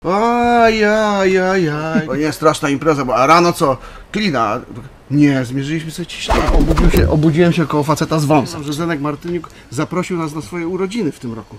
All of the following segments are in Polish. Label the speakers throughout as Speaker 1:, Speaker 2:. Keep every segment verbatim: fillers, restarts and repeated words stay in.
Speaker 1: Ajajajaj. To nie straszna impreza, bo a rano co? Klina. Nie, zmierzyliśmy sobie ciśnienie. Obudziłem się, obudziłem się koło faceta z wąsem, że Zenek Martyniuk zaprosił nas na swoje urodziny w tym roku.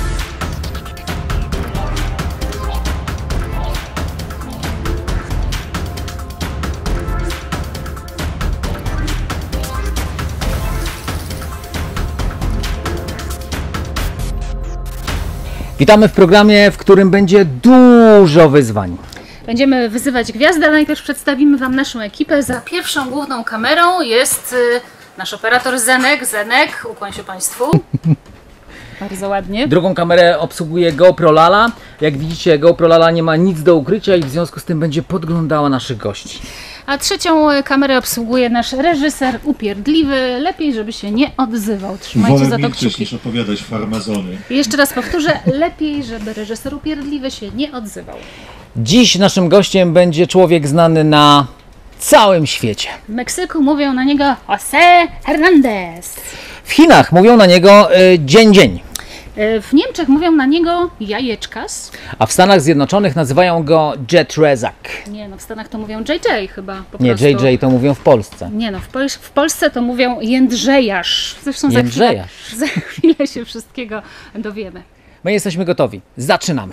Speaker 2: Witamy w programie, w którym będzie dużo wyzwań.
Speaker 3: Będziemy wyzywać gwiazdy, a najpierw przedstawimy Wam naszą ekipę. Za pierwszą główną kamerą jest y, nasz operator Zenek. Zenek, ukłoń się Państwu. Bardzo ładnie.
Speaker 2: Drugą kamerę obsługuje GoPro Lala. Jak widzicie, GoPro Lala nie ma nic do ukrycia i w związku z tym będzie podglądała naszych gości.
Speaker 3: A trzecią kamerę obsługuje nasz reżyser upierdliwy. Lepiej, żeby się nie odzywał. Trzymajcie
Speaker 4: Wolę
Speaker 3: za to
Speaker 4: milczeć,
Speaker 3: kciuki.
Speaker 4: niż opowiadać farmazony.
Speaker 3: I jeszcze raz powtórzę, lepiej, żeby reżyser upierdliwy się nie odzywał.
Speaker 2: Dziś naszym gościem będzie człowiek znany na całym świecie.
Speaker 3: W Meksyku mówią na niego José Hernández.
Speaker 2: W Chinach mówią na niego y, dzień dzień.
Speaker 3: W Niemczech mówią na niego jajeczkas.
Speaker 2: A w Stanach Zjednoczonych nazywają go Jet Rezak.
Speaker 3: Nie no, w Stanach to mówią J J chyba po
Speaker 2: Nie,
Speaker 3: prostu.
Speaker 2: J J to mówią w Polsce.
Speaker 3: Nie no, w, Pol w Polsce to mówią Jędrzejarz. Zresztą za chwilę,
Speaker 2: Jędrzejarz.
Speaker 3: za chwilę się wszystkiego dowiemy.
Speaker 2: My jesteśmy gotowi. Zaczynamy.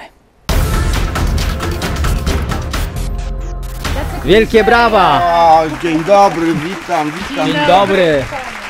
Speaker 2: Wielkie brawa!
Speaker 1: O, dzień dobry, witam, witam.
Speaker 2: Dzień dobry.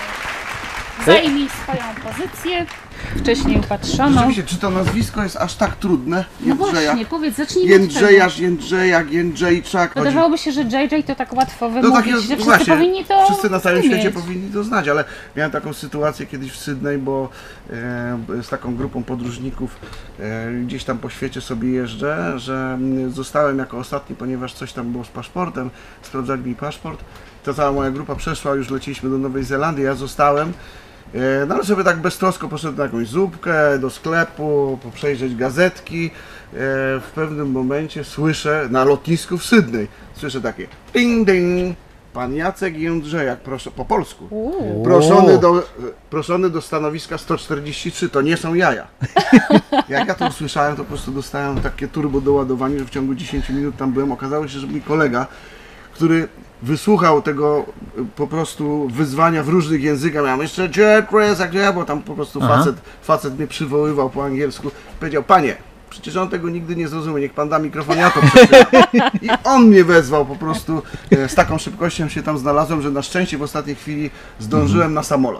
Speaker 3: Zajmij swoją pozycję, wcześniej upatrzoną.
Speaker 1: Rzeczywiście, czy to nazwisko jest aż tak trudne?
Speaker 3: No właśnie, powiedz, zacznijmy od
Speaker 1: Jędrzejarz, Jędrzejak, Jędrzejczak.
Speaker 3: tego. Wydawałoby się, że J J to tak łatwo
Speaker 1: To
Speaker 3: wymówić,
Speaker 1: takie,
Speaker 3: że wszyscy
Speaker 1: właśnie,
Speaker 3: powinni to
Speaker 1: wszyscy na całym
Speaker 3: umieć.
Speaker 1: świecie powinni to znać, ale miałem taką sytuację kiedyś w Sydney, bo e, z taką grupą podróżników e, gdzieś tam po świecie sobie jeżdżę, że mm, zostałem jako ostatni, ponieważ coś tam było z paszportem, sprawdzali mi paszport, to cała moja grupa przeszła, już leciliśmy do Nowej Zelandii, ja zostałem. E, no ale sobie tak beztrosko poszedłem na jakąś zupkę, do sklepu, przejrzeć gazetki. E, w pewnym momencie słyszę na lotnisku w Sydney, słyszę takie ding ding, pan Jacek Jędrzejak, proszę, po polsku,
Speaker 3: Uuu.
Speaker 1: proszony do, proszony do stanowiska sto czterdzieści trzy, to nie są jaja. Jak ja to usłyszałem, to po prostu dostałem takie turbo doładowanie, że w ciągu dziesięciu minut tam byłem. Okazało się, że mój kolega, który wysłuchał tego po prostu wyzwania w różnych językach, miałem jeszcze Jet Rezak, bo tam po prostu facet, facet mnie przywoływał po angielsku, powiedział: panie, przecież on tego nigdy nie zrozumie, niech pan da mikrofon, ja to przeczytam. I on mnie wezwał po prostu, z taką szybkością się tam znalazłem, że na szczęście w ostatniej chwili zdążyłem na samolot.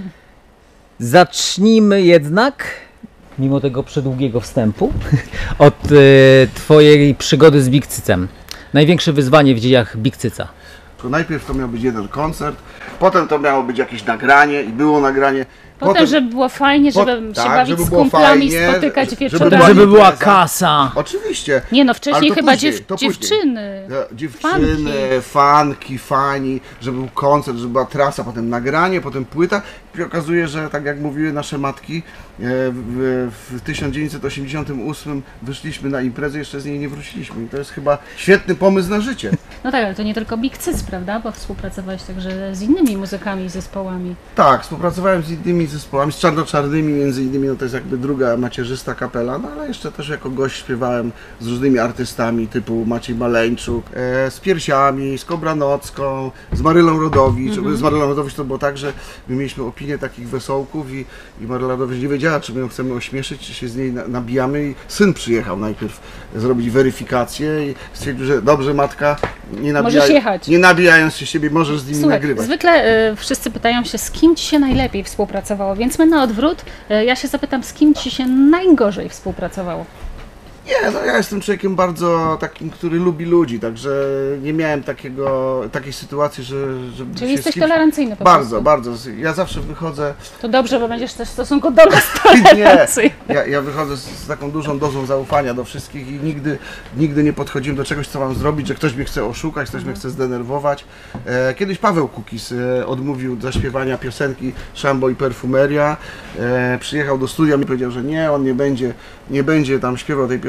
Speaker 2: Zacznijmy jednak, mimo tego przedługiego wstępu, od y, twojej przygody z Big Cycem. Największe wyzwanie w dziejach Big Cyca.
Speaker 1: To najpierw to miał być jeden koncert, potem to miało być jakieś nagranie i było nagranie.
Speaker 3: Potem, potem żeby było fajnie, żeby
Speaker 1: po,
Speaker 3: się
Speaker 1: tak,
Speaker 3: bawić
Speaker 1: żeby
Speaker 3: z
Speaker 1: było
Speaker 3: kumplami,
Speaker 1: fajnie,
Speaker 3: spotykać
Speaker 1: żeby
Speaker 3: wieczorami.
Speaker 1: była
Speaker 2: Żeby była
Speaker 1: impreza.
Speaker 2: kasa.
Speaker 1: Oczywiście.
Speaker 3: Nie no, wcześniej
Speaker 1: to
Speaker 3: chyba
Speaker 1: później,
Speaker 3: dziew
Speaker 1: to później.
Speaker 3: dziewczyny.
Speaker 1: Ja, dziewczyny, fanki, fani, żeby był koncert, żeby była trasa, potem nagranie, potem płyta. I okazuje, że tak jak mówiły nasze matki, w, w tysiąc dziewięćset osiemdziesiątym ósmym wyszliśmy na imprezę, jeszcze z niej nie wróciliśmy. I to jest chyba świetny pomysł na życie.
Speaker 3: No tak, ale to nie tylko Big Cyc, prawda? Bo współpracowałeś także z innymi muzykami i zespołami.
Speaker 1: Tak, współpracowałem z innymi zespołami, z czarno-czarnymi między innymi, no to jest jakby druga macierzysta kapela, no ale jeszcze też jako gość śpiewałem z różnymi artystami typu Maciej Maleńczuk, e, z Piersiami, z Kobranocką, z Marylą Rodowicz. Mm-hmm. Z Marylą Rodowicz to było tak, że my mieliśmy opinię takich wesołków i, i Maryla Rodowicz nie wiedziała, czy my ją chcemy ośmieszyć, czy się z niej na, nabijamy i syn przyjechał najpierw zrobić weryfikację i stwierdził, że dobrze matka, nie, nabijaj, nie nabijając się siebie, możesz z nimi
Speaker 3: Słuchaj,
Speaker 1: nagrywać.
Speaker 3: Zwykle y, wszyscy pytają się, z kim Ci się najlepiej współpracowało, więc my na odwrót, y, ja się zapytam, z kim Ci się najgorzej współpracowało?
Speaker 1: Nie, no ja jestem człowiekiem bardzo takim, który lubi ludzi, także nie miałem takiego, takiej sytuacji, że... że
Speaker 3: Czyli
Speaker 1: się
Speaker 3: jesteś
Speaker 1: z kimś...
Speaker 3: tolerancyjny po
Speaker 1: Bardzo,
Speaker 3: prostu.
Speaker 1: bardzo. Ja zawsze wychodzę...
Speaker 3: To dobrze, bo będziesz też w stosunku do nas
Speaker 1: Nie,
Speaker 3: tolerancyjny.
Speaker 1: ja, ja wychodzę z, z taką dużą dozą zaufania do wszystkich i nigdy, nigdy nie podchodziłem do czegoś, co mam zrobić, że ktoś mnie chce oszukać, ktoś mnie chce zdenerwować. E, kiedyś Paweł Kukis e, odmówił zaśpiewania piosenki Szambo i Perfumeria. E, przyjechał do studia i powiedział, że nie, on nie będzie, nie będzie tam śpiewał tej piosenki.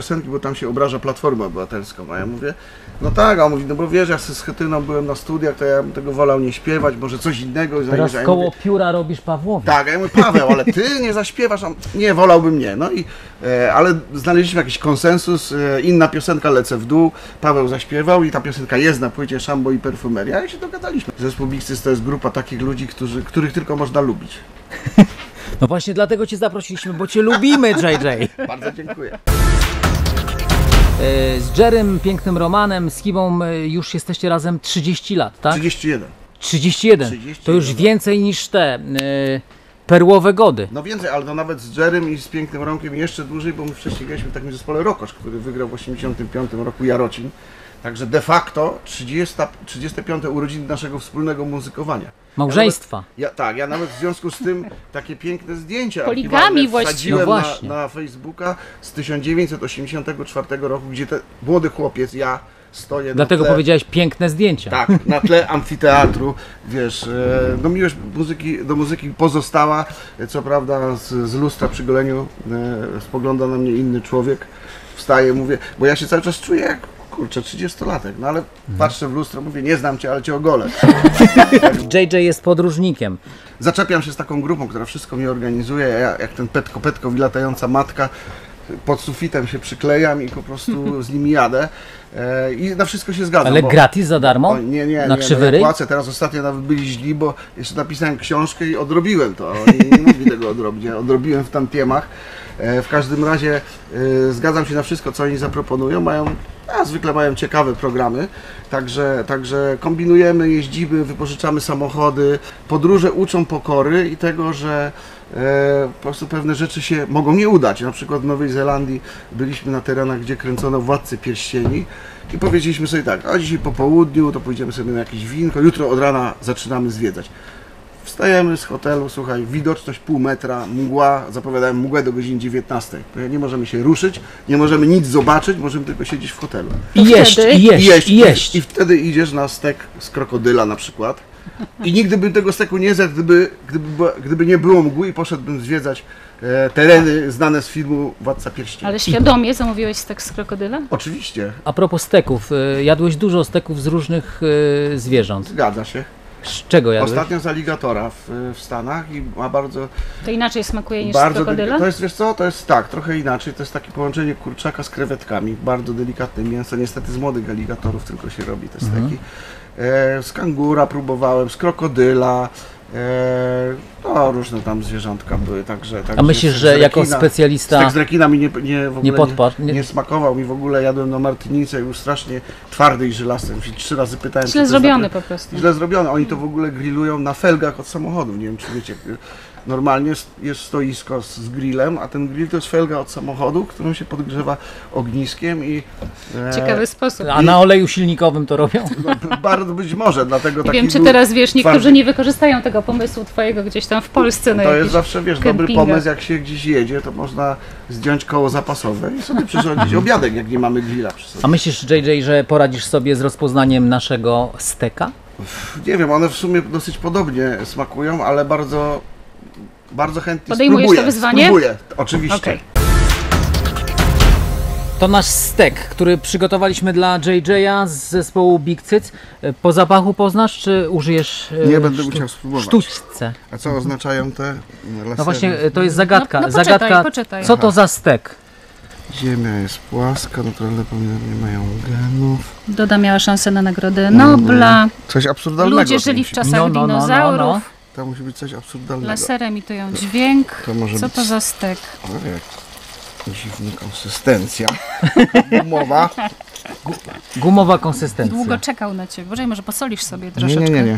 Speaker 1: piosenki, bo tam się obraża Platformę Obywatelską. A ja mówię, no tak, a on mówi, no bo wiesz, ja z Schetyną byłem na studiach, to ja bym tego wolał nie śpiewać, może coś innego.
Speaker 2: Teraz
Speaker 1: ja
Speaker 2: koło
Speaker 1: mówię,
Speaker 2: pióra robisz Pawłowi.
Speaker 1: tak, a ja mówię, Paweł, ale ty nie zaśpiewasz, a nie, wolałbym nie. No i, e, ale znaleźliśmy jakiś konsensus, e, inna piosenka, Lecę w dół, Paweł zaśpiewał i ta piosenka jest na płycie Szambo i Perfumeria i się dogadaliśmy. Zespół Big Cyc to jest grupa takich ludzi, którzy, których tylko można lubić.
Speaker 2: No właśnie dlatego cię zaprosiliśmy, bo cię lubimy, J J.
Speaker 1: Bardzo dziękuję.
Speaker 2: E, Z Jerrym, pięknym Romanem, z Kibą e, już jesteście razem trzydzieści lat, tak?
Speaker 1: trzydzieści jeden.
Speaker 2: trzydzieści jeden.
Speaker 1: trzydzieści
Speaker 2: To już
Speaker 1: jeden.
Speaker 2: więcej niż te e, perłowe gody.
Speaker 1: No więcej, ale to nawet z Jerrym i z Pięknym Romkiem jeszcze dłużej, bo my wcześniej graliśmy w takim zespole Rokosz, który wygrał w osiemdziesiątym piątym roku Jarocin. Także de facto trzydzieste, trzydzieste piąte urodziny naszego wspólnego muzykowania.
Speaker 2: Małżeństwa.
Speaker 1: Ja, tak, ja nawet w związku z tym takie piękne zdjęcia
Speaker 3: Poligami
Speaker 1: archiwalne
Speaker 3: właściwie.
Speaker 1: wsadziłem
Speaker 2: No
Speaker 1: na,
Speaker 2: właśnie.
Speaker 1: na Facebooka z tysiąc dziewięćset osiemdziesiątego czwartego roku, gdzie ten młody chłopiec, ja stoję
Speaker 2: Dlatego
Speaker 1: na tle,
Speaker 2: powiedziałeś piękne zdjęcia.
Speaker 1: tak, na tle amfiteatru, wiesz, e, no miłość muzyki, do muzyki pozostała, e, co prawda z, z lustra przy goleniu e, spogląda na mnie inny człowiek, wstaję, mówię, bo ja się cały czas czuję jak, kurczę, trzydziestolatek, no ale patrzę w lustro, mówię, nie znam cię, ale cię ogolę.
Speaker 2: J J jest podróżnikiem.
Speaker 1: Zaczepiam się z taką grupą, która wszystko mi organizuje, ja jak ten Petko Petko i latająca matka, pod sufitem się przyklejam i po prostu z nimi jadę e, i na wszystko się zgadzam.
Speaker 2: Ale
Speaker 1: bo-
Speaker 2: gratis za darmo?
Speaker 1: O, nie, nie,
Speaker 2: Na
Speaker 1: nie,
Speaker 2: krzywy
Speaker 1: no ja
Speaker 2: ryj?
Speaker 1: płacę, teraz ostatnio nawet byli źli, bo jeszcze napisałem książkę i odrobiłem to, oni nie mogli tego odrobić, ja odrobiłem w tantiemach. E, w każdym razie e, zgadzam się na wszystko, co oni zaproponują, mają, a zwykle mają ciekawe programy, także, także kombinujemy, jeździmy, wypożyczamy samochody, podróże uczą pokory i tego, że e, po prostu pewne rzeczy się mogą nie udać. Na przykład w Nowej Zelandii byliśmy na terenach, gdzie kręcono Władcy Pierścieni i powiedzieliśmy sobie tak, a dzisiaj po południu to pójdziemy sobie na jakieś winko, jutro od rana zaczynamy zwiedzać. Wstajemy z hotelu, słuchaj, widoczność pół metra, mgła, zapowiadałem mgłę do godziny dziewiętnastej. Nie możemy się ruszyć, nie możemy nic zobaczyć, możemy tylko siedzieć w hotelu.
Speaker 2: I jeść,
Speaker 3: wtedy-
Speaker 2: i jeść, i jeść.
Speaker 1: I wtedy idziesz na stek z krokodyla na przykład. I nigdy bym tego steku nie zjadł, gdyby, gdyby, była- gdyby nie było mgły i poszedłbym zwiedzać e, tereny znane z filmu Władca Pierścieni.
Speaker 3: Ale świadomie zamówiłeś stek z krokodyla?
Speaker 1: Oczywiście,
Speaker 2: A propos steków, y, jadłeś dużo steków z różnych y, zwierząt.
Speaker 1: zgadza się.
Speaker 2: Z czego jadłeś?
Speaker 1: Ostatnio z aligatora w, w Stanach i ma bardzo...
Speaker 3: To inaczej smakuje niż z
Speaker 1: Bardzo
Speaker 3: krokodyla?
Speaker 1: delika- to jest, wiesz co, to jest tak, trochę inaczej, to jest takie połączenie kurczaka z krewetkami, bardzo delikatne mięso, niestety z młodych aligatorów tylko się robi te steki.
Speaker 2: Mhm.
Speaker 1: E, z kangura próbowałem, z krokodyla, e, no różne tam zwierzątka były, także... także
Speaker 2: A myślisz,
Speaker 1: stek
Speaker 2: że
Speaker 1: z
Speaker 2: jako
Speaker 1: rekina-
Speaker 2: specjalista
Speaker 1: Stek z rekina mi nie, nie, w ogóle
Speaker 2: nie podpadł?
Speaker 1: nie,
Speaker 2: Nie-
Speaker 1: nie smakował, mi w ogóle jadłem na Martynice, już strasznie twardy i żylasty, już trzy razy pytałem, czy to
Speaker 3: Źle
Speaker 1: jest
Speaker 3: zrobiony
Speaker 1: napra-
Speaker 3: po prostu.
Speaker 1: Źle zrobione. Oni to w ogóle grillują na felgach od samochodów. Nie wiem, czy wiecie. Normalnie jest- jest stoisko z, z grillem, a ten grill to jest felga od samochodu, którą się podgrzewa ogniskiem i... e,
Speaker 3: Ciekawy sposób.
Speaker 2: A na oleju silnikowym to robią?
Speaker 1: No, bardzo być może, dlatego
Speaker 3: Nie
Speaker 1: taki
Speaker 3: wiem, czy
Speaker 1: był
Speaker 3: teraz wiesz, niektórzy
Speaker 1: twardy.
Speaker 3: nie wykorzystają tego pomysłu twojego gdzieś tam w Polsce na
Speaker 1: To jest
Speaker 3: jakieś...
Speaker 1: zawsze, wiesz, dobry
Speaker 3: kempingach.
Speaker 1: pomysł, jak się gdzieś jedzie, to można zdjąć koło zapasowe i sobie przyrządzić obiadek, jak nie mamy grilla przy sobie.
Speaker 2: A myślisz, J J, że poradzisz sobie z rozpoznaniem naszego steka?
Speaker 1: Nie wiem, one w sumie dosyć podobnie smakują, ale bardzo, bardzo chętnie
Speaker 3: Podejmujesz
Speaker 1: spróbuję.
Speaker 3: to wyzwanie?
Speaker 1: Spróbuję, oczywiście.
Speaker 3: Okej.
Speaker 2: To nasz stek, który przygotowaliśmy dla J J z zespołu Big Cyc. Po zapachu poznasz, czy użyjesz e,
Speaker 1: Nie będę
Speaker 2: sztu-
Speaker 1: musiał spróbować.
Speaker 2: sztućce?
Speaker 1: A co oznaczają te lasery?
Speaker 2: No właśnie, e, to jest zagadka.
Speaker 3: No, no poczytaj,
Speaker 2: zagadka,
Speaker 3: poczytaj.
Speaker 2: co to za stek?
Speaker 1: Ziemia jest płaska, naturalne pomiary nie mają genów.
Speaker 3: Doda miała szansę na nagrodę
Speaker 1: No,
Speaker 3: Nobla.
Speaker 1: Coś absurdalnego.
Speaker 3: Ludzie
Speaker 1: to
Speaker 3: żyli w
Speaker 1: musi-
Speaker 3: czasach
Speaker 2: No, no, no, no,
Speaker 3: dinozaurów.
Speaker 2: no.
Speaker 1: To musi być coś absurdalnego.
Speaker 3: Lasery emitują dźwięk.
Speaker 1: To może
Speaker 3: Co
Speaker 1: być...
Speaker 3: to za stek?
Speaker 1: O, jak dziwna konsystencja. Gumowa.
Speaker 2: Gumowa konsystencja.
Speaker 3: Długo czekał na ciebie. Boże, może posolisz sobie
Speaker 1: Nie,
Speaker 3: troszeczkę.
Speaker 1: nie, nie, nie.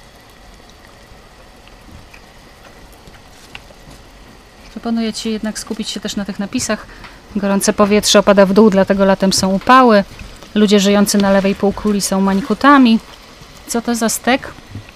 Speaker 3: Proponuję ci jednak skupić się też na tych napisach. Gorące powietrze opada w dół, dlatego latem są upały. Ludzie żyjący na lewej półkuli są mańkutami. Co to za stek?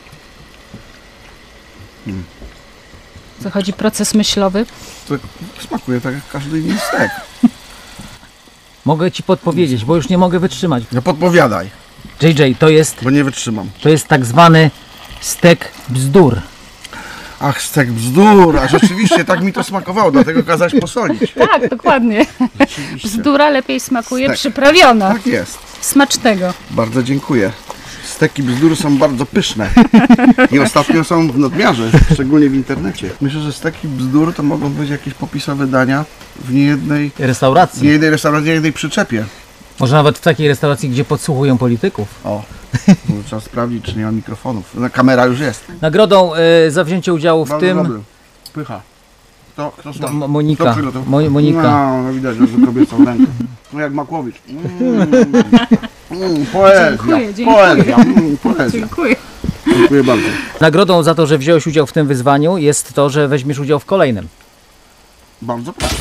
Speaker 1: Hmm.
Speaker 3: Zachodzi proces myślowy.
Speaker 1: To smakuje tak jak każdy inny stek.
Speaker 2: Mogę ci podpowiedzieć, bo już nie mogę wytrzymać.
Speaker 1: No podpowiadaj,
Speaker 2: J J, to jest,
Speaker 1: bo nie wytrzymam.
Speaker 2: to jest tak zwany stek bzdur.
Speaker 1: Ach, stek bzdur, a rzeczywiście tak mi to smakowało, dlatego kazałeś posolić.
Speaker 3: Tak, dokładnie.
Speaker 1: Rzeczywiście.
Speaker 3: Bzdura lepiej smakuje
Speaker 1: Stek.
Speaker 3: przyprawiona.
Speaker 1: Tak jest.
Speaker 3: Smacznego.
Speaker 1: Bardzo dziękuję. Steki bzdur są bardzo pyszne i ostatnio są w nadmiarze, szczególnie w internecie. Myślę, że steki bzdur to mogą być jakieś popisowe dania w niejednej, w
Speaker 2: Restauracji.
Speaker 1: niejednej restauracji, niejednej przyczepie.
Speaker 2: Może nawet w takiej restauracji, gdzie podsłuchują polityków.
Speaker 1: O, bo trzeba sprawdzić, czy nie ma mikrofonów. No, kamera już jest.
Speaker 2: Nagrodą y, za wzięcie udziału w
Speaker 1: Bardzo
Speaker 2: tym
Speaker 1: dobry. Pycha. Kto, kto
Speaker 2: to
Speaker 1: smak?
Speaker 2: Mo-
Speaker 1: Kto
Speaker 2: Monika.
Speaker 1: przygotował?
Speaker 2: Mo- Monika.
Speaker 1: No, no widać, że to kobiecą rękę. No jak Makłowicz. Mm, mm, poezja,
Speaker 3: Dziękuję, dziękuję.
Speaker 1: poezja, mm, poezja.
Speaker 3: Dziękuję.
Speaker 1: Dziękuję bardzo.
Speaker 2: Nagrodą za to, że wziąłeś udział w tym wyzwaniu jest to, że weźmiesz udział w kolejnym.
Speaker 1: Bardzo proszę.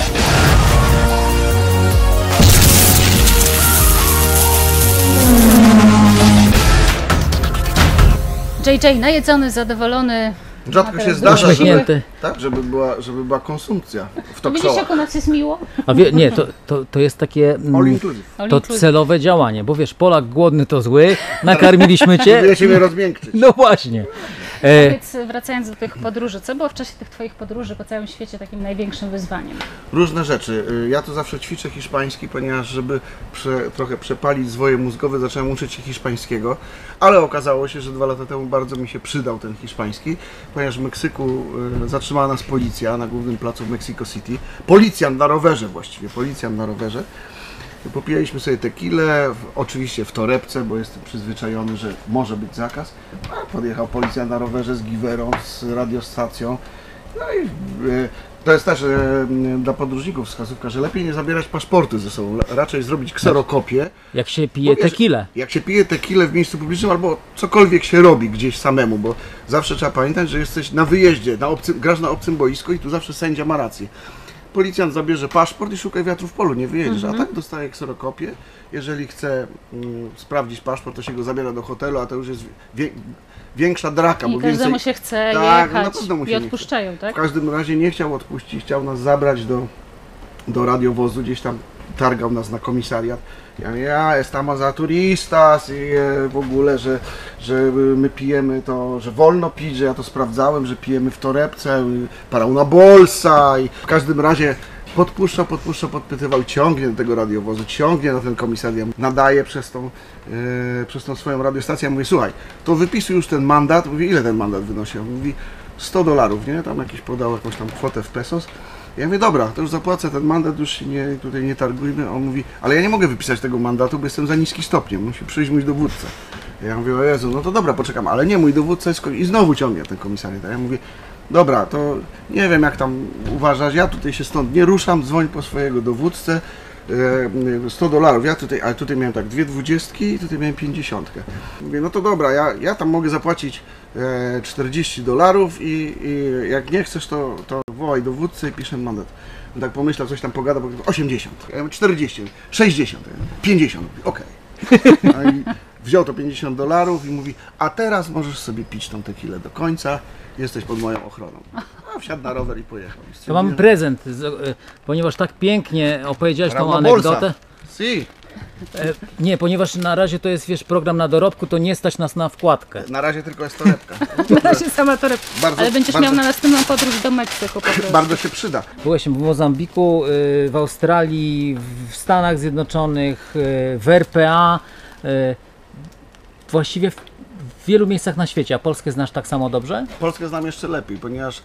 Speaker 3: J J, najedzony, zadowolony.
Speaker 1: Rzadko się
Speaker 3: Teraz
Speaker 1: zdarza, żeby,
Speaker 2: Uśmiechnięty.
Speaker 1: tak, żeby, była, żeby była konsumpcja w
Speaker 3: To
Speaker 1: talk
Speaker 3: widzisz,
Speaker 1: showach.
Speaker 3: jak u nas jest miło?
Speaker 2: A wie, nie, to, to, to jest takie mm,
Speaker 1: All inclusive.
Speaker 3: All
Speaker 2: to
Speaker 3: inclusive.
Speaker 2: celowe działanie, bo wiesz, Polak głodny to zły, nakarmiliśmy cię.
Speaker 1: Próbuję się mnie rozmiękczyć.
Speaker 2: No właśnie. E,
Speaker 3: Powiedz, wracając do tych podróży, co było w czasie tych Twoich podróży po całym świecie takim największym wyzwaniem?
Speaker 1: Różne rzeczy. Y, Ja to zawsze ćwiczę hiszpański, ponieważ żeby prze, trochę przepalić zwoje mózgowe, zacząłem uczyć się hiszpańskiego, ale okazało się, że dwa lata temu bardzo mi się przydał ten hiszpański, ponieważ w Meksyku y, zatrzymała nas policja na głównym placu w Mexico City. Policjant na rowerze właściwie, policjant na rowerze. Popijaliśmy sobie tequilę, w- oczywiście w torebce, bo jestem przyzwyczajony, że może być zakaz. A podjechał policjant na rowerze z giwerą, z radiostacją. No i e, to jest też e, dla podróżników wskazówka, że lepiej nie zabierać paszportu ze sobą, le- raczej zrobić kserokopię.
Speaker 2: jak się pije
Speaker 1: Bo wiesz,
Speaker 2: tequilę.
Speaker 1: Jak się pije tequilę w miejscu publicznym albo cokolwiek się robi gdzieś samemu, bo zawsze trzeba pamiętać, że jesteś na wyjeździe, na obcym, grasz na obcym boisku i tu zawsze sędzia ma rację. Policjant zabierze paszport i szukaj wiatru w polu, nie wyjedziesz, a tak dostaje kserokopię. Jeżeli chce mm, sprawdzić paszport, to się go zabiera do hotelu, a to już jest wie, większa draka,
Speaker 3: I
Speaker 1: bo
Speaker 3: każdemu
Speaker 1: więcej...
Speaker 3: się chce
Speaker 1: Tak, no na
Speaker 3: jechać
Speaker 1: pewno mu się
Speaker 3: i
Speaker 1: nie chce.
Speaker 3: odpuszczają, tak?
Speaker 1: W każdym razie nie chciał odpuścić, chciał nas zabrać do, do radiowozu, gdzieś tam targał nas na komisariat. Ja mówię, ja estamos a turistas i e, w ogóle, że, że my pijemy to, że wolno pić, że ja to sprawdzałem, że pijemy w torebce, y, para una bolsa i w każdym razie podpuszczał, podpuszczał, podpytywał, ciągnie do tego radiowozu, ciągnie na ten komisariat, nadaje przez tą, e, przez tą swoją radiostację. Ja mówię, słuchaj, to wypisuj już ten mandat. Mówi, ile ten mandat wynosi? On mówi, sto dolarów, nie? Tam jakiś podał jakąś tam kwotę w pesos. Ja mówię, dobra, to już zapłacę ten mandat, już się nie, tutaj nie targujmy. On mówi, ale ja nie mogę wypisać tego mandatu, bo jestem za niski stopniem, musi przyjść mój dowódca. Ja mówię, o Jezu, no to dobra, poczekam, ale nie, mój dowódca jest... ko- I znowu ciągnie ten komisariat. Ja mówię, dobra, to nie wiem jak tam uważasz, ja tutaj się stąd nie ruszam, dzwoń po swojego dowódcę. e, sto dolarów, ja tutaj, ale tutaj miałem tak dwie dwudziestki i tutaj miałem pięćdziesiątkę. Mówię, no to dobra, ja, ja tam mogę zapłacić e, czterdzieści dolarów i, i jak nie chcesz, to, to wołaj dowódcę i piszę mandat. On tak pomyślał, coś tam pogada, bo osiemdziesiąt, ja mówię, czterdzieści, sześćdziesiąt, pięćdziesiąt, okej. No i wziął to pięćdziesiąt dolarów i mówi, a teraz możesz sobie pić tą tequilę do końca, jesteś pod moją ochroną. A wsiadł na rower i pojechał. I
Speaker 2: To mamy
Speaker 1: stwierdziłem,
Speaker 2: prezent, z- e, ponieważ tak pięknie opowiedziałeś tą
Speaker 1: Prawda, bolsa.
Speaker 2: anegdotę.
Speaker 1: Si,
Speaker 2: E, nie, ponieważ na razie to jest, wiesz, program na dorobku, to nie stać nas na wkładkę.
Speaker 1: na razie tylko jest torebka.
Speaker 3: Na razie sama torebka.
Speaker 1: Bardzo-
Speaker 3: Ale będziesz
Speaker 1: bardzo-
Speaker 3: miał na następną podróż do Meksyku po prostu.
Speaker 1: Bardzo się przyda.
Speaker 2: Byłeś w Mozambiku, y, w Australii, w Stanach Zjednoczonych, y, w R P A, y, właściwie w, w wielu miejscach na świecie. A Polskę znasz tak samo dobrze?
Speaker 1: Polskę znam jeszcze lepiej, ponieważ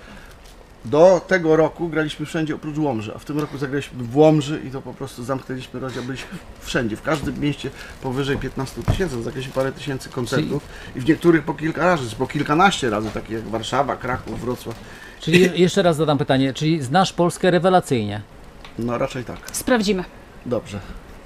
Speaker 1: do tego roku graliśmy wszędzie oprócz Łomży, a w tym roku zagraliśmy w Łomży i to po prostu zamknęliśmy rozdział, byliśmy wszędzie, w każdym mieście powyżej piętnaście tysięcy, w zakresie parę tysięcy koncertów i w niektórych po kilka razy, po kilkanaście razy, takie jak Warszawa, Kraków, Wrocław.
Speaker 2: Czyli je- jeszcze raz zadam pytanie, czyli znasz Polskę rewelacyjnie?
Speaker 1: No raczej tak.
Speaker 3: Sprawdzimy.
Speaker 1: Dobrze.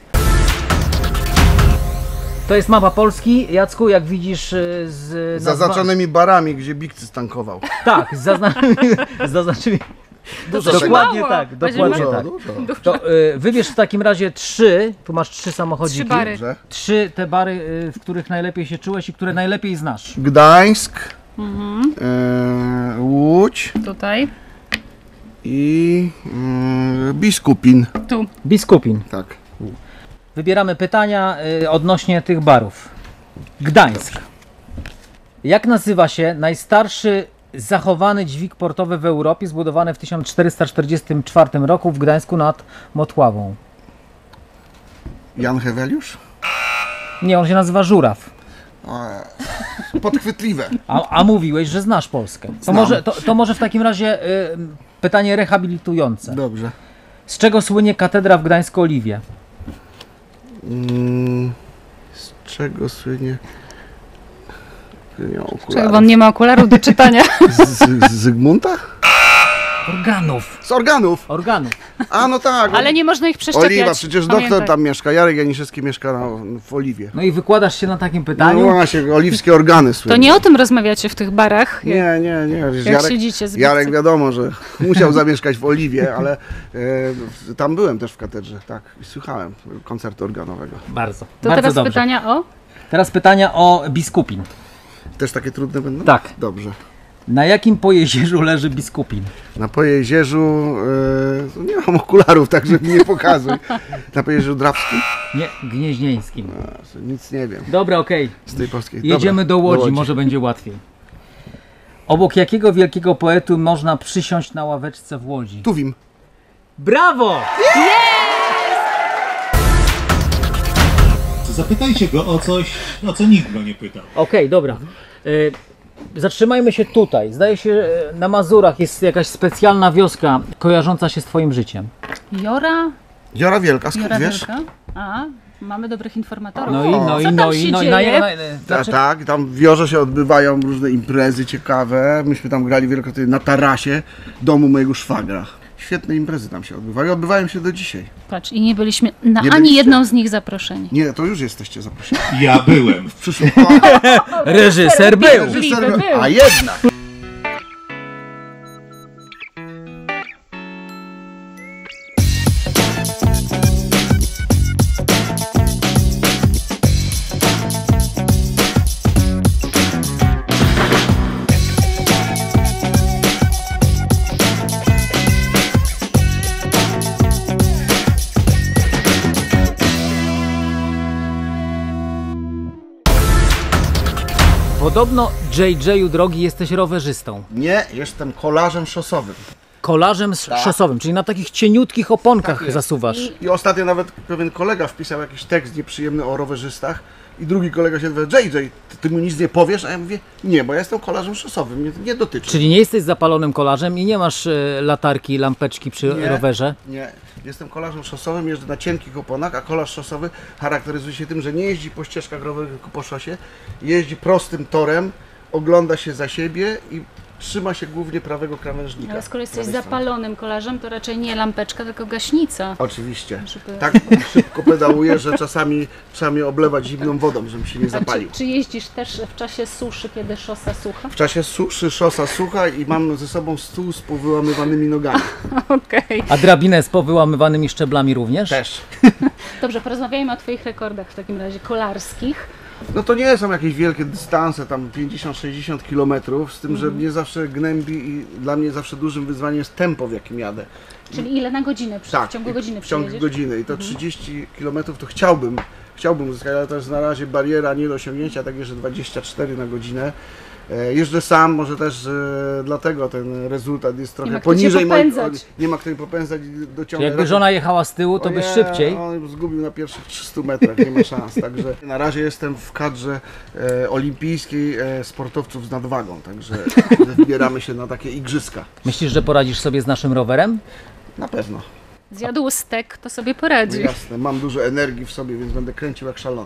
Speaker 2: To jest mapa Polski, Jacku, jak widzisz y, z
Speaker 1: Z
Speaker 2: nazwa-
Speaker 1: zaznaczonymi barami, gdzie Bikcy stankował.
Speaker 2: Tak, z zazna... z zaznaczonymi...
Speaker 1: Dużo
Speaker 2: Dokładnie
Speaker 3: mało.
Speaker 2: tak,
Speaker 3: Będzie
Speaker 2: dokładnie
Speaker 1: Dużo,
Speaker 2: tak.
Speaker 1: dużo.
Speaker 2: To y, wybierz w takim razie trzy, tu masz trzy samochodziki.
Speaker 3: Trzy bary.
Speaker 1: Dobrze.
Speaker 2: Trzy te bary, y, w których najlepiej się czułeś i które najlepiej znasz.
Speaker 1: Gdańsk, e, Łódź
Speaker 3: Tutaj,
Speaker 1: i e, Biskupin.
Speaker 3: tu.
Speaker 2: Biskupin.
Speaker 1: Tak.
Speaker 2: Wybieramy pytania y, odnośnie tych barów. Gdańsk. Jak nazywa się najstarszy zachowany dźwig portowy w Europie, zbudowany w tysiąc czterysta czterdziestym czwartym roku w Gdańsku nad Motławą?
Speaker 1: Jan Heweliusz?
Speaker 2: Nie, on się nazywa Żuraw.
Speaker 1: E, podchwytliwe.
Speaker 2: A, a mówiłeś, że znasz Polskę. To
Speaker 1: Znam.
Speaker 2: może, to, to może w takim razie y, pytanie rehabilitujące.
Speaker 1: Dobrze.
Speaker 2: Z czego słynie katedra w Gdańsku-Oliwie?
Speaker 1: Mm, z czego słynie? Nie mam
Speaker 3: Czekaj,
Speaker 1: okularów.
Speaker 3: bo on nie ma okularów do czytania.
Speaker 1: Z, z, z Zygmunta?
Speaker 2: Organów.
Speaker 1: Z organów.
Speaker 2: Organów.
Speaker 1: A no tak.
Speaker 3: Ale nie można ich przeszczepiać.
Speaker 1: Oliwa, przecież
Speaker 3: Pamiętaj.
Speaker 1: doktor tam mieszka. Jarek Janiszewski mieszka na, w Oliwie.
Speaker 2: No i wykładasz się na takim
Speaker 1: No
Speaker 2: pytaniu?
Speaker 1: właśnie, oliwskie organy
Speaker 3: To
Speaker 1: słynie.
Speaker 3: nie o tym rozmawiacie w tych barach, jak,
Speaker 1: Nie, nie, nie.
Speaker 3: jak
Speaker 1: Jarek,
Speaker 3: siedzicie z
Speaker 1: Jarek wiadomo, że musiał zamieszkać w Oliwie, ale e, tam byłem też w katedrze, tak. I słuchałem koncertu organowego.
Speaker 2: Bardzo.
Speaker 3: To
Speaker 2: Bardzo
Speaker 3: teraz
Speaker 2: dobrze.
Speaker 3: pytania o...
Speaker 2: Teraz pytania o Biskupin.
Speaker 1: Też takie trudne będą?
Speaker 2: Tak.
Speaker 1: Dobrze.
Speaker 2: Na jakim pojezierzu leży Biskupin?
Speaker 1: Na Pojezierzu, e, nie mam okularów, także mi nie pokazuj. Na Pojezierzu Drawskim?
Speaker 2: Nie, Gnieźnieńskim.
Speaker 1: A, nic nie wiem
Speaker 2: Dobra, okej.
Speaker 1: z tej polskiej.
Speaker 2: Jedziemy
Speaker 1: Dobra,
Speaker 2: do Łodzi, może będzie łatwiej. Obok jakiego wielkiego poety można przysiąść na ławeczce w Łodzi?
Speaker 1: Tuwim.
Speaker 2: Brawo!
Speaker 4: Zapytajcie go o coś, o co nikt go nie pytał.
Speaker 2: Okej, dobra. Y, zatrzymajmy się tutaj. Zdaje się, y, na Mazurach jest jakaś specjalna wioska kojarząca się z twoim życiem.
Speaker 3: Jora?
Speaker 1: Jora Wielka, skąd
Speaker 3: Jora
Speaker 1: wiesz?
Speaker 3: Wielka? A, mamy dobrych informatorów.
Speaker 2: No i, no
Speaker 3: Co
Speaker 2: i,
Speaker 3: tam
Speaker 2: no
Speaker 3: się
Speaker 2: i, no i,
Speaker 3: dzieje?
Speaker 2: na, na, na,
Speaker 1: Tak,
Speaker 2: dlaczego-
Speaker 1: tak, tam w Jorze się odbywają różne imprezy ciekawe. Myśmy tam grali wielokrotnie na tarasie domu mojego szwagra. Świetne imprezy tam się odbywają i odbywają się do dzisiaj.
Speaker 3: Patrz, i nie byliśmy na
Speaker 1: Nie
Speaker 3: ani
Speaker 1: byliście?
Speaker 3: jedną z nich zaproszeni.
Speaker 1: Nie, to już jesteście zaproszeni.
Speaker 4: Ja byłem.
Speaker 1: W przyszłym
Speaker 2: Reżyser był!
Speaker 3: Możliwe był.
Speaker 1: A jednak!
Speaker 2: Podobno J J-u drogi jesteś rowerzystą.
Speaker 1: Nie, jestem kolarzem szosowym.
Speaker 2: Kolarzem s- szosowym, czyli na takich cieniutkich oponkach zasuwasz.
Speaker 1: I ostatnio nawet pewien kolega wpisał jakiś tekst nieprzyjemny o rowerzystach i drugi kolega się mówi, J J, ty, ty mu nic nie powiesz? A ja mówię, nie, bo ja jestem kolarzem szosowym, mnie to nie dotyczy.
Speaker 2: Czyli nie jesteś zapalonym kolarzem i nie masz e, latarki, lampeczki przy
Speaker 1: Nie.
Speaker 2: rowerze.
Speaker 1: Nie, jestem kolarzem szosowym, jeżdżę na cienkich oponach, a kolarz szosowy charakteryzuje się tym, że nie jeździ po ścieżkach rowerowych, tylko po szosie, jeździ prostym torem, ogląda się za siebie i trzyma się głównie prawego krawężnika.
Speaker 3: Ale skoro jesteś
Speaker 1: prawej strony.
Speaker 3: zapalonym kolarzem, to raczej nie lampeczka, tylko gaśnica.
Speaker 1: Oczywiście.
Speaker 3: Żeby-
Speaker 1: Tak szybko pedałuję, że czasami trzeba mnie oblewać zimną wodą, żebym się nie
Speaker 3: A
Speaker 1: zapalił.
Speaker 3: czy, czy jeździsz też w czasie suszy, kiedy szosa sucha?
Speaker 1: W czasie suszy szosa sucha i mam ze sobą stół z powyłamywanymi nogami.
Speaker 3: Okej.
Speaker 2: A drabinę z powyłamywanymi szczeblami również?
Speaker 1: Też.
Speaker 3: Dobrze, porozmawiajmy o Twoich rekordach w takim razie kolarskich.
Speaker 1: No to nie są jakieś wielkie dystanse, tam pięćdziesiąt sześćdziesiąt kilometrów, z tym, że mnie zawsze gnębi i dla mnie zawsze dużym wyzwaniem jest tempo, w jakim jadę.
Speaker 3: Czyli ile na godzinę? Przy,
Speaker 1: Tak,
Speaker 3: w ciągu
Speaker 1: i
Speaker 3: godziny
Speaker 1: w ciągu
Speaker 3: przyjedziesz?
Speaker 1: godziny i to trzydzieści kilometrów to chciałbym, chciałbym uzyskać, ale to jest na razie bariera nie do osiągnięcia, tak że dwadzieścia cztery na godzinę. E, Jeżdżę sam, może też e, dlatego ten rezultat jest trochę
Speaker 3: ma kto cię
Speaker 1: poniżej moich.
Speaker 3: popędzać.
Speaker 1: Nie ma kto mi popędzać i
Speaker 2: Czyli
Speaker 1: dociągnąć.
Speaker 2: jakby żona jechała z tyłu, to byś
Speaker 1: Nie,
Speaker 2: szybciej.
Speaker 1: On już zgubił na pierwszych trzystu metrach, nie ma szans. Także na razie jestem w kadrze e, olimpijskiej e, sportowców z nadwagą, także wybieramy się na takie igrzyska.
Speaker 2: Myślisz, że poradzisz sobie z naszym rowerem?
Speaker 1: Na pewno.
Speaker 3: Zjadł stek, to sobie
Speaker 1: No
Speaker 3: poradzi.
Speaker 1: jasne, mam dużo energii w sobie, więc będę kręcił jak szalony.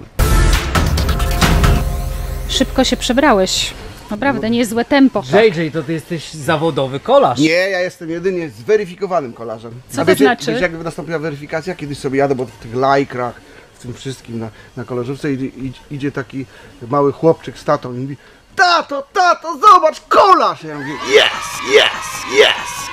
Speaker 3: Szybko się przebrałeś. Naprawdę, nie jest złe tempo.
Speaker 2: J J, to ty jesteś zawodowy kolarz.
Speaker 1: Nie, ja jestem jedynie zweryfikowanym kolarzem.
Speaker 3: Co
Speaker 1: A
Speaker 3: to
Speaker 1: wiecie,
Speaker 3: znaczy?
Speaker 1: Wiecie, jak nastąpiła weryfikacja? Kiedyś sobie jadę, bo w tych lajkrach, w tym wszystkim na, na kolarzówce idzie, idzie, idzie taki mały chłopczyk z tatą i mówi: tato, tato, zobacz, kolarz! Ja mówię: yes, yes, yes,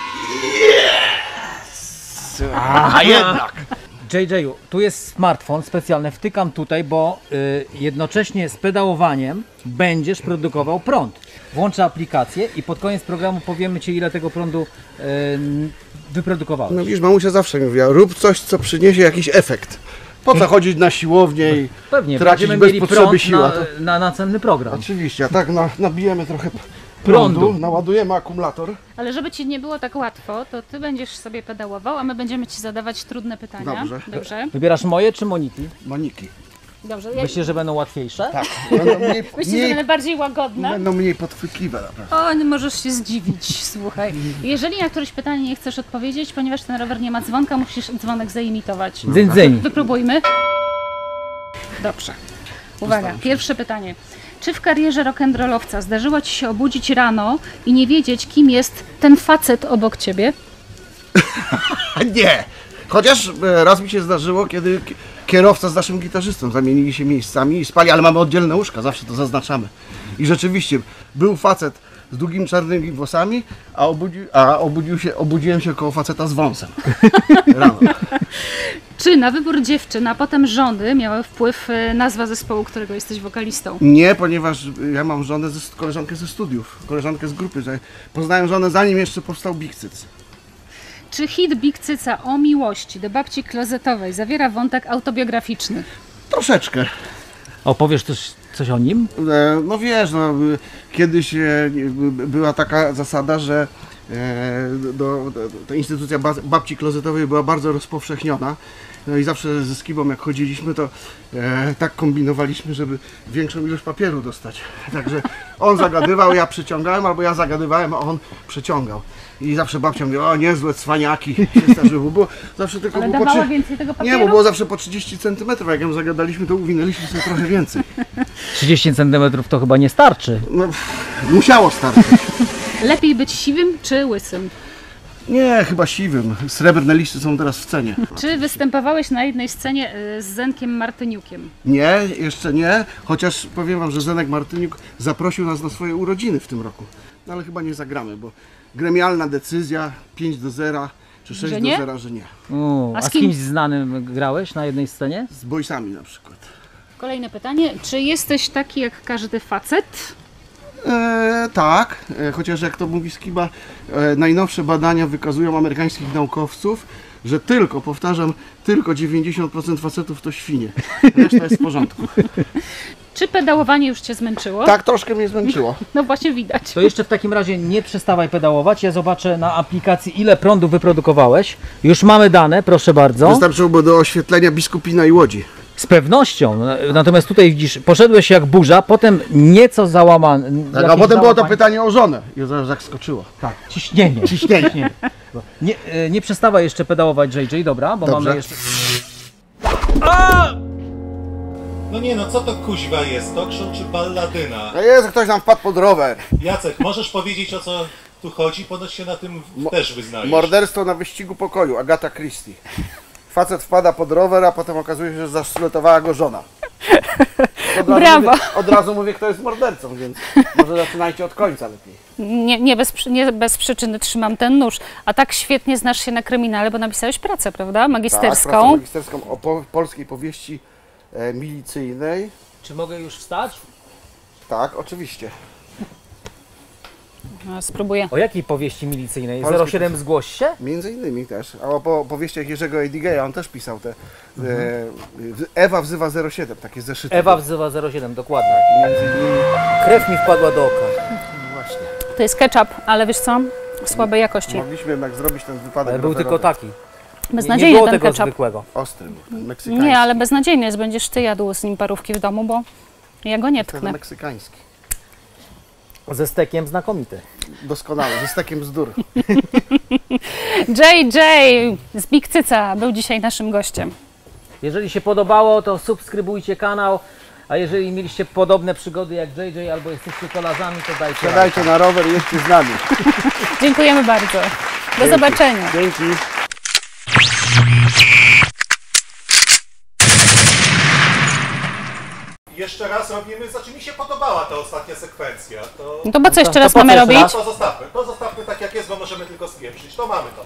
Speaker 1: yes! A jednak!
Speaker 2: J J-u, tu jest smartfon specjalny, wtykam tutaj, bo y, jednocześnie z pedałowaniem będziesz produkował prąd. Włączę aplikację i pod koniec programu powiemy Ci, ile tego prądu y, wyprodukowałeś.
Speaker 1: No widzisz, mamusia zawsze mi mówiła: rób coś, co przyniesie jakiś efekt. Po co chodzić na siłownię i
Speaker 2: Pewnie,
Speaker 1: tracić
Speaker 2: będziemy
Speaker 1: bez
Speaker 2: mieli
Speaker 1: potrzeby
Speaker 2: prąd
Speaker 1: siła?
Speaker 2: na,
Speaker 1: To...
Speaker 2: na następny program.
Speaker 1: Oczywiście, a tak na, nabijemy trochę
Speaker 2: Prądu.
Speaker 1: Naładujemy akumulator.
Speaker 3: Ale żeby ci nie było tak łatwo, to ty będziesz sobie pedałował, a my będziemy ci zadawać trudne pytania.
Speaker 1: Dobrze.
Speaker 3: Dobrze.
Speaker 2: Wybierasz moje czy Moniki?
Speaker 1: Moniki.
Speaker 3: Dobrze. Ja...
Speaker 2: Myślisz, że będą łatwiejsze?
Speaker 1: Tak. Będą mniej,
Speaker 3: Myślisz, że
Speaker 1: mniej,
Speaker 3: będę bardziej łagodna?
Speaker 1: będą mniej podchwytliwe naprawdę.
Speaker 3: O, nie możesz się zdziwić, słuchaj. Jeżeli na któreś pytanie nie chcesz odpowiedzieć, ponieważ ten rower nie ma dzwonka, musisz dzwonek zaimitować.
Speaker 2: Dzyń, dzyń.
Speaker 3: Wypróbujmy. Dobrze. Uwaga, pierwsze pytanie. Czy w karierze rock'n'rollowca zdarzyło ci się obudzić rano i nie wiedzieć, kim jest ten facet obok ciebie?
Speaker 1: Nie! Chociaż e, raz mi się zdarzyło, kiedy ki- kierowca z naszym gitarzystą zamienili się miejscami i spali, ale mamy oddzielne łóżka, zawsze to zaznaczamy. I rzeczywiście był facet z długimi czarnymi włosami, a, obudzi, a obudził się, obudziłem się koło faceta z wąsem. Rano.
Speaker 3: Czy na wybór dziewczyn, a potem żony miała wpływ e, nazwa zespołu, którego jesteś wokalistą?
Speaker 1: Nie, ponieważ ja mam żonę, ze, koleżankę ze studiów, koleżankę z grupy. Że poznałem żonę zanim jeszcze powstał Big Cyc.
Speaker 3: Czy hit Big Cyca o miłości do babci klozetowej zawiera wątek autobiograficzny?
Speaker 1: Troszeczkę.
Speaker 2: Opowiesz też coś o nim?
Speaker 1: E, No wiesz, no, e, kiedyś e, b- była taka zasada, że e, do, do, ta instytucja ba- babci klozetowej była bardzo rozpowszechniona. No i zawsze ze Skibą jak chodziliśmy, to e, tak kombinowaliśmy, żeby większą ilość papieru dostać. Także on zagadywał, ja przyciągałem, albo ja zagadywałem, a on przeciągał. I zawsze babcia mówiła, o niezłe cwaniaki się starzyły, bo zawsze tylko
Speaker 3: Ale
Speaker 1: było po
Speaker 3: dawała
Speaker 1: trzy-
Speaker 3: więcej tego
Speaker 1: Nie,
Speaker 3: papieru?
Speaker 1: bo było zawsze po trzydzieści centymetrów, jak ją zagadaliśmy, to uwinęliśmy sobie trochę więcej.
Speaker 2: trzydzieści centymetrów to chyba nie starczy.
Speaker 1: No, musiało starczyć.
Speaker 3: Lepiej być siwym czy łysym?
Speaker 1: Nie, chyba siwym. Srebrne listy są teraz w cenie.
Speaker 3: Czy występowałeś na jednej scenie y, z Zenkiem Martyniukiem?
Speaker 1: Nie, jeszcze nie, chociaż powiem wam, że Zenek Martyniuk zaprosił nas na swoje urodziny w tym roku. No ale chyba nie zagramy, bo gremialna decyzja pięć do zera czy sześć
Speaker 3: Że
Speaker 1: do
Speaker 3: nie?
Speaker 1: zera, że nie.
Speaker 2: U,
Speaker 3: A
Speaker 2: a
Speaker 3: z
Speaker 2: z
Speaker 3: kim?
Speaker 2: kimś znanym grałeś na jednej scenie?
Speaker 1: Z Boysami na przykład.
Speaker 3: Kolejne pytanie. Czy jesteś taki jak każdy facet?
Speaker 1: E, tak, e, chociaż jak to mówi Skiba, e, najnowsze badania wykazują amerykańskich naukowców, że tylko, powtarzam, tylko dziewięćdziesiąt procent facetów to świnie. Reszta jest w porządku.
Speaker 3: Czy pedałowanie już cię zmęczyło?
Speaker 1: Tak, troszkę mnie zmęczyło.
Speaker 3: No właśnie widać.
Speaker 2: To jeszcze w takim razie nie przestawaj pedałować. Ja zobaczę na aplikacji, ile prądu wyprodukowałeś. Już mamy dane, proszę bardzo.
Speaker 1: Wystarczyłoby do oświetlenia Biskupina i Łodzi.
Speaker 2: Z pewnością. Natomiast tutaj widzisz, poszedłeś jak burza, potem nieco załamany.
Speaker 1: Tak, a potem było to pytanie o żonę. I zaraz jak skoczyło.
Speaker 2: Tak, ciśnienie.
Speaker 1: Ciśnienie.
Speaker 2: Nie, e, nie przestawaj jeszcze pedałować, J J, dobra? Bo
Speaker 1: Dobrze.
Speaker 2: mamy jeszcze...
Speaker 4: No nie no, co to kuźwa jest? Talk show czy balladyna?
Speaker 1: A jest, ktoś nam wpadł pod rower.
Speaker 4: Jacek, możesz powiedzieć, o co tu chodzi? Ponoć się na tym
Speaker 1: Mo-
Speaker 4: też wyznajesz.
Speaker 1: Morderstwo na wyścigu pokoju, Agata Christie. Facet wpada pod rower, a potem okazuje się, że zasztyletowała go żona. Od razu
Speaker 3: Brawo.
Speaker 1: Mówię, od razu mówię, kto jest mordercą, więc może zaczynajcie od końca lepiej.
Speaker 3: Nie, nie, bez, przy- nie bez przyczyny trzymam ten nóż. A tak świetnie znasz się na kryminale, bo napisałeś pracę, prawda?
Speaker 1: Tak, pracę
Speaker 3: Magisterską.
Speaker 1: magisterską o po, polskiej powieści e, milicyjnej.
Speaker 2: Czy mogę już wstać?
Speaker 1: Tak, oczywiście.
Speaker 3: A, spróbuję.
Speaker 2: O jakiej powieści milicyjnej?
Speaker 1: Polskiej
Speaker 2: zero siedem zgłoś się?
Speaker 1: Między innymi też. A o po, powieściach Jerzego Edigeja on też pisał te. E, Ewa wzywa zero siedem, takie zeszyty.
Speaker 2: Ewa wzywa zero siedem, dokładnie.
Speaker 1: Między innymi.
Speaker 2: Krew mi wpadła do oka.
Speaker 1: Właśnie.
Speaker 3: To jest ketchup, ale wiesz co? Słabej jakości.
Speaker 1: Mogliśmy jednak zrobić ten wypadek.
Speaker 2: Ale był
Speaker 1: rowerowy.
Speaker 2: tylko taki. Nie, nie
Speaker 3: Beznadziejny
Speaker 2: było
Speaker 3: ten
Speaker 2: tego
Speaker 3: ketchup.
Speaker 2: zwykłego.
Speaker 1: Ostry był, ten meksykański.
Speaker 3: Nie, ale beznadziejny jest. Będziesz ty jadł z nim parówki w domu, bo ja go nie
Speaker 1: Ten
Speaker 3: tknę.
Speaker 1: meksykański.
Speaker 2: Ze stekiem znakomity.
Speaker 1: Doskonały, ze stekiem bzdur.
Speaker 3: J J z Big Cyca był dzisiaj naszym gościem.
Speaker 2: Jeżeli się podobało, to subskrybujcie kanał. A jeżeli mieliście podobne przygody jak J J albo jesteście kolarzami, to dajcie lajka.
Speaker 1: Siadajcie na rower i jedźcie z nami.
Speaker 3: Dziękujemy bardzo. Do
Speaker 1: Dzięki.
Speaker 3: zobaczenia.
Speaker 1: Dzięki.
Speaker 4: Jeszcze raz robimy, znaczy mi się podobała ta ostatnia sekwencja. To,
Speaker 3: No to po co jeszcze
Speaker 2: to
Speaker 3: raz
Speaker 2: po co
Speaker 3: mamy
Speaker 2: jeszcze
Speaker 3: robić?
Speaker 4: to zostawmy, to zostawmy tak jak jest, bo możemy tylko spieprzyć. To mamy to.